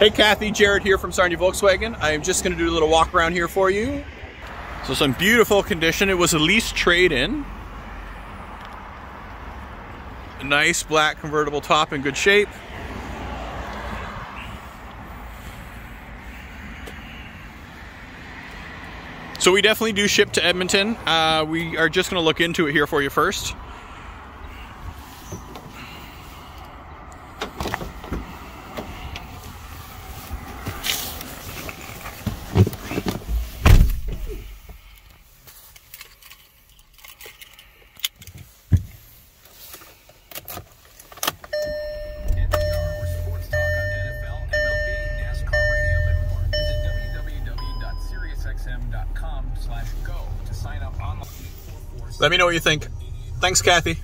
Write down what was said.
Hey Kathy, Jared here from Sarnia Volkswagen. I am just going to do a little walk around here for you. So some beautiful condition. It was a lease trade-in. A nice black convertible top in good shape. So we definitely do ship to Edmonton. We are just going to look into it here for you first. Let me know what you think. Thanks, Kathy.